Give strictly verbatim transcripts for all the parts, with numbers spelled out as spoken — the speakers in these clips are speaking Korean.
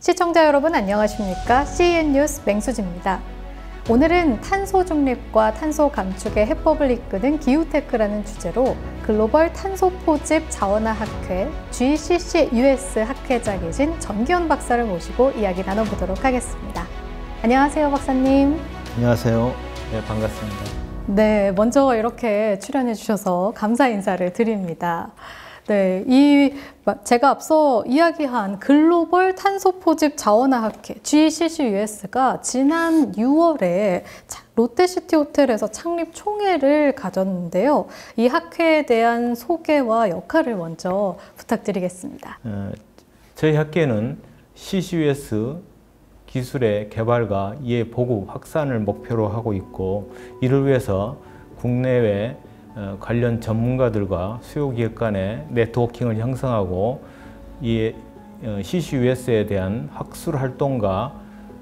시청자 여러분 안녕하십니까? 씨이엔 뉴스 맹수지입니다. 오늘은 탄소 중립과 탄소 감축의 해법을 이끄는 기후테크라는 주제로 글로벌 탄소 포집 자원화 학회 지씨씨유에스 학회장이신 전기현 박사를 모시고 이야기 나눠보도록 하겠습니다. 안녕하세요, 박사님. 안녕하세요. 네, 반갑습니다. 네, 먼저 이렇게 출연해 주셔서 감사 인사를 드립니다. 네, 이 제가 앞서 이야기한 글로벌 탄소 포집 자원화 학회 지씨씨유에스가 지난 유월에 롯데시티 호텔에서 창립 총회를 가졌는데요. 이 학회에 대한 소개와 역할을 먼저 부탁드리겠습니다. 어, 저희 학회는 씨씨유에스 기술의 개발과 이해 보급 확산을 목표로 하고 있고, 이를 위해서 국내외 관련 전문가들과 수요기업 간의 네트워킹을 형성하고 이 씨씨유에스에 대한 학술 활동과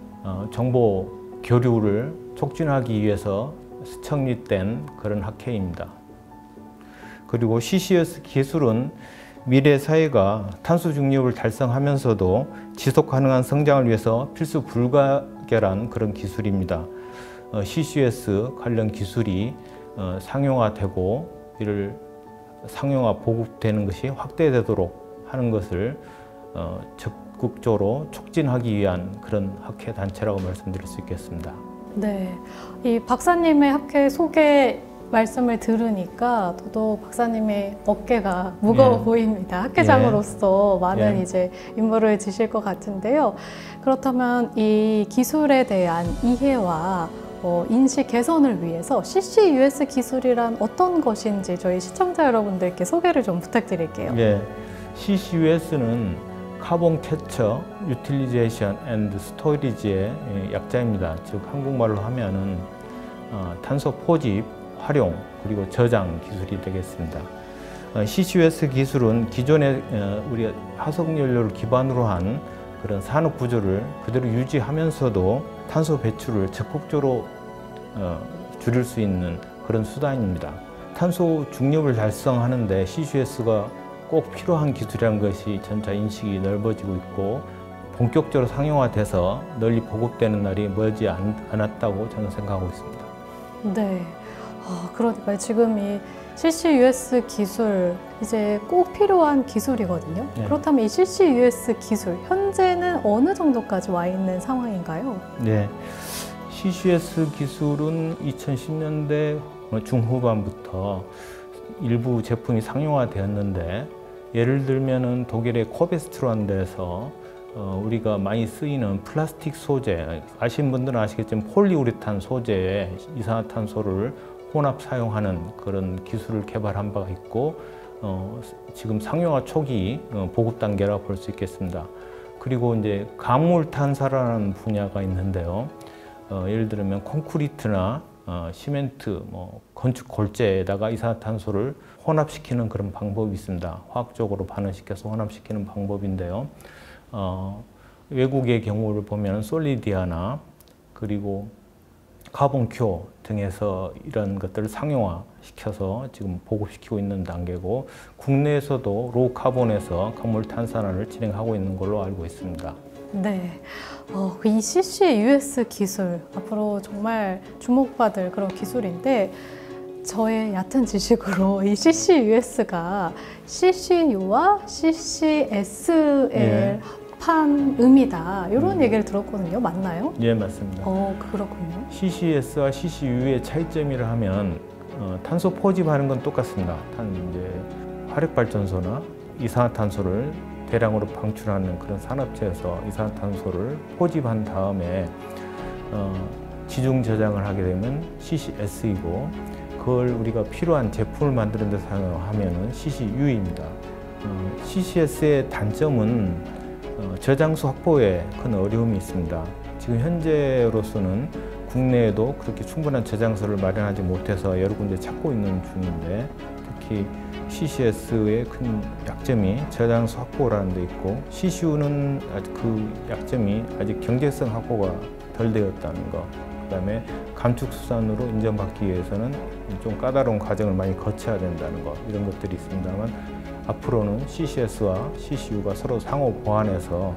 정보 교류를 촉진하기 위해서 창립된 그런 학회입니다. 그리고 씨씨유에스 기술은 미래 사회가 탄소 중립을 달성하면서도 지속 가능한 성장을 위해서 필수 불가결한 그런 기술입니다. 씨씨유에스 관련 기술이 상용화되고 이를 상용화 보급되는 것이 확대되도록 하는 것을 적극적으로 촉진하기 위한 그런 학회 단체라고 말씀드릴 수 있겠습니다. 네, 이 박사님의 학회 소개 말씀을 들으니까 저도 박사님의 어깨가 무거워 예. 보입니다. 학회장으로서 예. 많은 예. 이제 임무를 지실 것 같은데요. 그렇다면 이 기술에 대한 이해와 어, 인식 개선을 위해서 씨씨유에스 기술이란 어떤 것인지 저희 시청자 여러분들께 소개를 좀 부탁드릴게요. 예, 씨씨유에스는 카본 캡처, 유틸리제이션 앤드 스토리지의 약자입니다. 즉 한국말로 하면은 어, 탄소 포집, 활용, 그리고 저장 기술이 되겠습니다. 어, 씨씨유에스 기술은 기존의 어, 우리 화석연료를 기반으로 한 그런 산업 구조를 그대로 유지하면서도 탄소 배출을 적극적으로 어, 줄일 수 있는 그런 수단입니다. 탄소 중립을 달성하는데 씨씨유에스가 꼭 필요한 기술이라는 것이 점차 인식이 넓어지고 있고, 본격적으로 상용화돼서 널리 보급되는 날이 멀지 않, 않았다고 저는 생각하고 있습니다. 네, 아, 그러니까 지금 이 씨씨유에스 기술 이제 꼭 필요한 기술이거든요. 네. 그렇다면 이 씨씨유에스 기술 현재는 어느 정도까지 와 있는 상황인가요? 네, 씨씨유에스 기술은 이천십 년대 중후반부터 일부 제품이 상용화되었는데, 예를 들면은 독일의 코베스트라는 데서 어, 우리가 많이 쓰이는 플라스틱 소재, 아시는 분들은 아시겠지만 폴리우레탄 소재에 이산화탄소를 혼합 사용하는 그런 기술을 개발한 바가 있고, 어, 지금 상용화 초기 어, 보급 단계라 볼 수 있겠습니다. 그리고 이제 강물탄사라는 분야가 있는데요. 어, 예를 들면 콘크리트나 어, 시멘트, 뭐 건축 골재에다가 이산화탄소를 혼합시키는 그런 방법이 있습니다. 화학적으로 반응시켜서 혼합시키는 방법인데요. 어, 외국의 경우를 보면 솔리디아나 그리고 카본큐어 등에서 이런 것들을 상용화시켜서 지금 보급시키고 있는 단계고, 국내에서도 로우 카본에서 강물 탄산화를 진행하고 있는 걸로 알고 있습니다. 네, 어, 이 씨씨유에스 기술 앞으로 정말 주목받을 그런 기술인데, 저의 얕은 지식으로 이 씨씨유에스가 씨씨유와 씨씨에스의 예. 합한 음이다, 이런 음. 얘기를 들었거든요. 맞나요? 예, 맞습니다. 어, 그렇군요. 씨씨에스와 씨씨유의 차이점이라 하면 어, 탄소 포집하는 건 똑같습니다. 탄 이제 화력발전소나 이산화탄소를 대량으로 방출하는 그런 산업체에서 이산화탄소를 포집한 다음에 어, 지중 저장을 하게 되면 씨씨에스이고, 그걸 우리가 필요한 제품을 만드는 데 사용하면 씨씨유입니다. 어, 씨씨에스의 단점은 어, 저장소 확보에 큰 어려움이 있습니다. 지금 현재로서는 국내에도 그렇게 충분한 저장소를 마련하지 못해서 여러 군데 찾고 있는 중인데, 특히 씨씨에스의 큰 약점이 저장소 확보라는 데 있고, 씨씨유는 아직 그 약점이 아직 경제성 확보가 덜 되었다는 거, 그 다음에 감축수단으로 인정받기 위해서는 좀 까다로운 과정을 많이 거쳐야 된다는 거, 이런 것들이 있습니다만, 앞으로는 씨씨에스와 씨씨유가 서로 상호 보완해서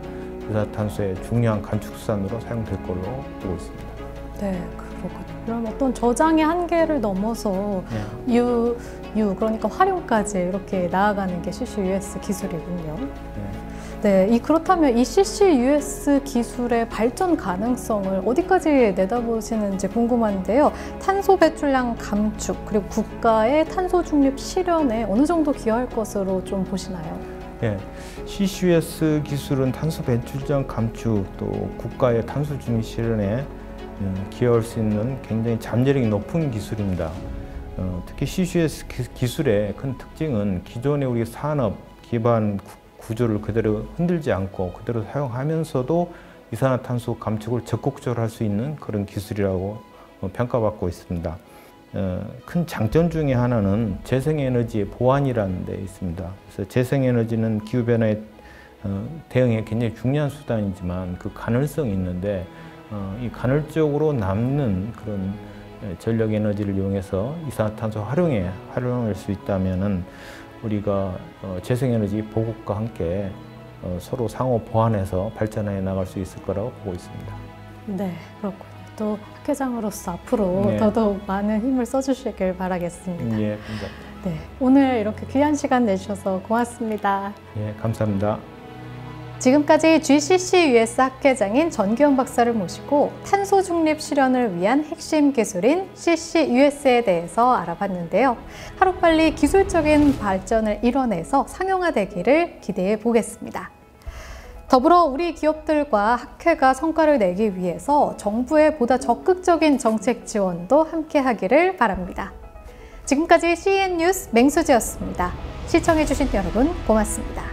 이산화탄소의 중요한 감축수단으로 사용될 걸로 보고 있습니다. 네, 그렇군요. 그럼 어떤 저장의 한계를 넘어서 네. 유, 유 그러니까 활용까지 이렇게 나아가는 게 씨씨유에스 기술이군요. 네. 네, 이 그렇다면 이 씨씨유에스 기술의 발전 가능성을 어디까지 내다보시는지 궁금한데요. 탄소 배출량 감축 그리고 국가의 탄소 중립 실현에 어느 정도 기여할 것으로 좀 보시나요? 네, 씨씨유에스 기술은 탄소 배출량 감축 또 국가의 탄소 중립 실현에 기여할 수 있는 굉장히 잠재력이 높은 기술입니다. 어, 특히 씨씨유에스 기술의 큰 특징은 기존의 우리 산업 기반 구조를 그대로 흔들지 않고 그대로 사용하면서도 이산화탄소 감축을 적극적으로 할 수 있는 그런 기술이라고 평가받고 있습니다. 어, 큰 장점 중에 하나는 재생에너지의 보완이라는 데 있습니다. 그래서 재생에너지는 기후변화에 어, 대응에 굉장히 중요한 수단이지만 그 가능성이 있는데 어, 이 간헐적으로 남는 그런 전력 에너지를 이용해서 이산화탄소 활용에 활용할 수 있다면은 우리가 어, 재생에너지 보급과 함께 어, 서로 상호 보완해서 발전해 나갈 수 있을 거라고 보고 있습니다. 네, 그렇군요. 또 학회장으로서 앞으로 네. 더더욱 많은 힘을 써주시길 바라겠습니다. 예, 감사합니다. 네, 오늘 이렇게 귀한 시간 내주셔서 고맙습니다. 예, 감사합니다. 지금까지 지씨씨유에스 학회장인 전기현 박사를 모시고 탄소 중립 실현을 위한 핵심 기술인 씨씨유에스에 대해서 알아봤는데요. 하루빨리 기술적인 발전을 이뤄내서 상용화되기를 기대해 보겠습니다. 더불어 우리 기업들과 학회가 성과를 내기 위해서 정부의 보다 적극적인 정책 지원도 함께 하기를 바랍니다. 지금까지 씨이엔 뉴스 맹수지였습니다. 시청해주신 여러분 고맙습니다.